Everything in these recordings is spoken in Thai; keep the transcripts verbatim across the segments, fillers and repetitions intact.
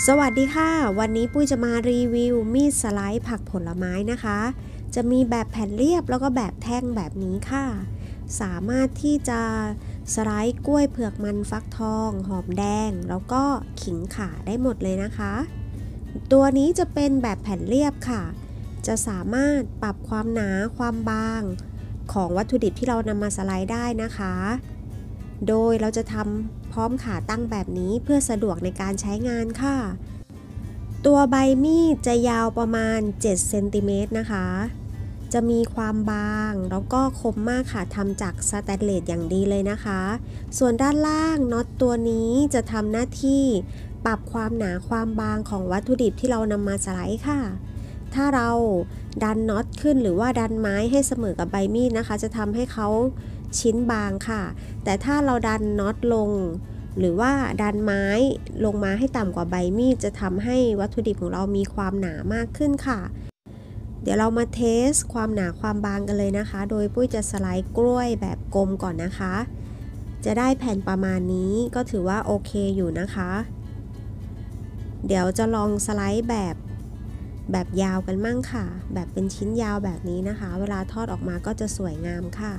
สวัสดีค่ะวันนี้ปุ้ยจะมารีวิวมีดสไลด์ผักผลไม้นะคะจะมีแบบแผ่นเรียบแล้วก็แบบแท่งแบบนี้ค่ะสามารถที่จะสไลด์กล้วยเผือกมันฟักทองหอมแดงแล้วก็ขิงข่าได้หมดเลยนะคะตัวนี้จะเป็นแบบแผ่นเรียบค่ะจะสามารถปรับความหนาความบางของวัตถุดิบที่เรานำมาสไลด์ได้นะคะโดยเราจะทำพร้อมขาตั้งแบบนี้เพื่อสะดวกในการใช้งานค่ะตัวใบมีดจะยาวประมาณเจ็ดเซนติเมตรนะคะจะมีความบางแล้วก็คมมากค่ะทำจากสแตนเลสอย่างดีเลยนะคะส่วนด้านล่างน็อตตัวนี้จะทำหน้าที่ปรับความหนาความบางของวัตถุดิบที่เรานำมาสไลด์ค่ะถ้าเราดันน็อตขึ้นหรือว่าดันไม้ให้เสมอกับใบมีดนะคะจะทำให้เขาชิ้นบางค่ะแต่ถ้าเราดันน็อตลงหรือว่าดันไม้ลงมาให้ต่ำกว่าใบมีดจะทำให้วัตถุดิบของเรามีความหนามากขึ้นค่ะเดี๋ยวเรามาเทสความหนาความบางกันเลยนะคะโดยปุ้ยจะสไลด์กล้วยแบบกลมก่อนนะคะจะได้แผ่นประมาณนี้ก็ถือว่าโอเคอยู่นะคะเดี๋ยวจะลองสไลด์แบบแบบยาวกันมั่งค่ะแบบเป็นชิ้นยาวแบบนี้นะคะเวลาทอดออกมาก็จะสวยงามค่ะ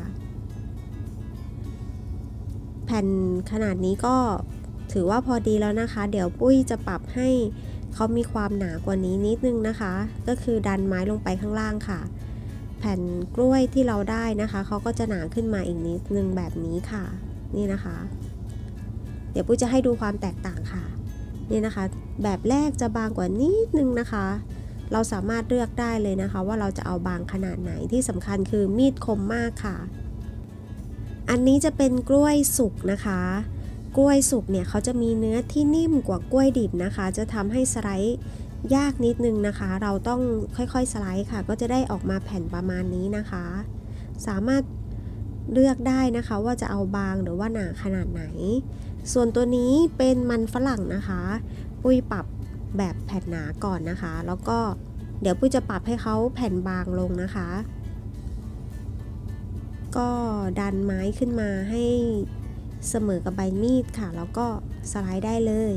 แผ่นขนาดนี้ก็ถือว่าพอดีแล้วนะคะเดี๋ยวปุ้ยจะปรับให้เขามีความหนากว่านี้นิดนึงนะคะก็คือดันไม้ลงไปข้างล่างค่ะแผ่นกล้วยที่เราได้นะคะเขาก็จะหนาขึ้นมาอีกนิดนึงแบบนี้ค่ะนี่นะคะเดี๋ยวปุ้ยจะให้ดูความแตกต่างค่ะนี่นะคะแบบแรกจะบางกว่านิดนึงนะคะเราสามารถเลือกได้เลยนะคะว่าเราจะเอาบางขนาดไหนที่สำคัญคือมีดคมมากค่ะอันนี้จะเป็นกล้วยสุกนะคะกล้วยสุกเนี่ยเขาจะมีเนื้อที่นิ่มกว่ากล้วยดิบนะคะจะทำให้สไลด์ยากนิดนึงนะคะเราต้องค่อยๆสไลด์ค่ะก็จะได้ออกมาแผ่นประมาณนี้นะคะสามารถเลือกได้นะคะว่าจะเอาบางหรือว่าหนาขนาดไหนส่วนตัวนี้เป็นมันฝรั่งนะคะปุ้ยปรับแบบแผ่นหนาก่อนนะคะแล้วก็เดี๋ยวปุ้ยจะปรับให้เขาแผ่นบางลงนะคะก็ดันไม้ขึ้นมาให้เสมอกับใบมีดค่ะแล้วก็สไลด์ได้เลย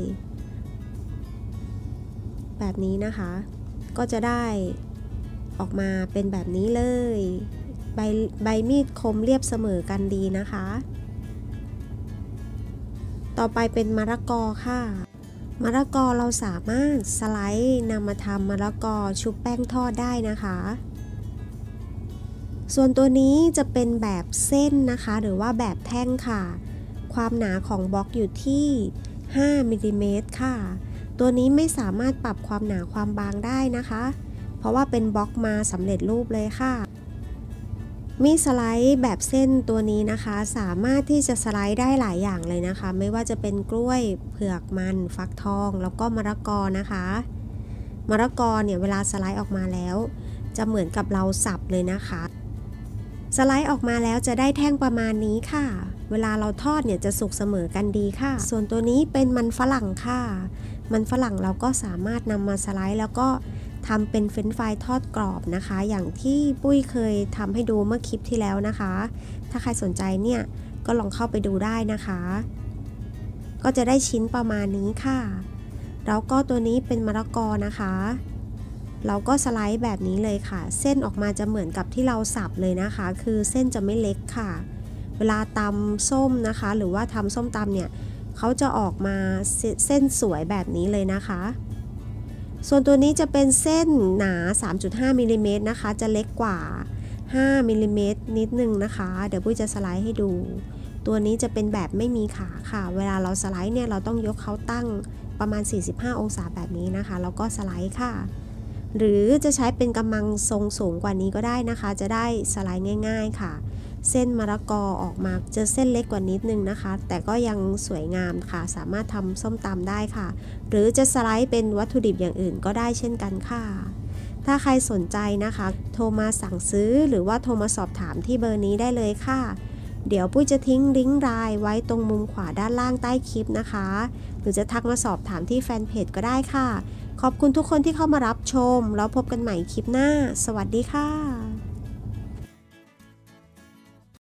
แบบนี้นะคะก็จะได้ออกมาเป็นแบบนี้เลยใบใบมีดคมเรียบเสมอกันดีนะคะต่อไปเป็นมะละกอค่ะมะละกอเราสามารถสไลด์นำมาทำมะละกอชุบแป้งทอดได้นะคะส่วนตัวนี้จะเป็นแบบเส้นนะคะหรือว่าแบบแท่งค่ะความหนาของบล็อกอยู่ที่ห้ามิลลิเมตรค่ะตัวนี้ไม่สามารถปรับความหนาความบางได้นะคะเพราะว่าเป็นบล็อกมาสำเร็จรูปเลยค่ะมีสไลด์แบบเส้นตัวนี้นะคะสามารถที่จะสไลด์ได้หลายอย่างเลยนะคะไม่ว่าจะเป็นกล้วยเผือกมันฟักทองแล้วก็มะละกอนะคะมะละกอเนี่ยเวลาสไลด์ออกมาแล้วจะเหมือนกับเราสับเลยนะคะสไลด์ออกมาแล้วจะได้แท่งประมาณนี้ค่ะเวลาเราทอดเนี่ยจะสุกเสมอกันดีค่ะส่วนตัวนี้เป็นมันฝรั่งค่ะมันฝรั่งเราก็สามารถนำมาสไลด์แล้วก็ทำเป็นเฟรนช์ฟรายทอดกรอบนะคะอย่างที่ปุ้ยเคยทำให้ดูเมื่อคลิปที่แล้วนะคะถ้าใครสนใจเนี่ยก็ลองเข้าไปดูได้นะคะก็จะได้ชิ้นประมาณนี้ค่ะแล้วก็ตัวนี้เป็นมะละกอนะคะเราก็สไลด์แบบนี้เลยค่ะเส้นออกมาจะเหมือนกับที่เราสับเลยนะคะคือเส้นจะไม่เล็กค่ะเวลาตำส้มนะคะหรือว่าทำส้มตำเนี่ยเขาจะออกมาเส้นสวยแบบนี้เลยนะคะส่วนตัวนี้จะเป็นเส้นหนา สามจุดห้า มิลลิเมตรนะคะจะเล็กกว่าห้ามิลลิเมตรนิดนึงนะคะเดี๋ยวปุ้ยจะสไลด์ให้ดูตัวนี้จะเป็นแบบไม่มีขาค่ะเวลาเราสไลด์เนี่ยเราต้องยกเขาตั้งประมาณสี่สิบห้าองศาแบบนี้นะคะแล้วก็สไลด์ค่ะหรือจะใช้เป็นกำมังทรงสูงกว่านี้ก็ได้นะคะจะได้สไลด์ง่ายๆค่ะเส้นมะละกอออกมาจะเส้นเล็กกว่านิดนึงนะคะแต่ก็ยังสวยงามค่ะสามารถทำส้มตำได้ค่ะหรือจะสไลด์เป็นวัตถุดิบอย่างอื่นก็ได้เช่นกันค่ะถ้าใครสนใจนะคะโทรมาสั่งซื้อหรือว่าโทรมาสอบถามที่เบอร์นี้ได้เลยค่ะเดี๋ยวปุ้ยจะทิ้งลิงก์ไลน์ไว้ตรงมุมขวาด้านล่างใต้คลิปนะคะหรือจะทักมาสอบถามที่แฟนเพจก็ได้ค่ะขอบคุณทุกคนที่เข้ามารับชมแล้วพบกันใหม่คลิปหน้าสวัสดีค่ะ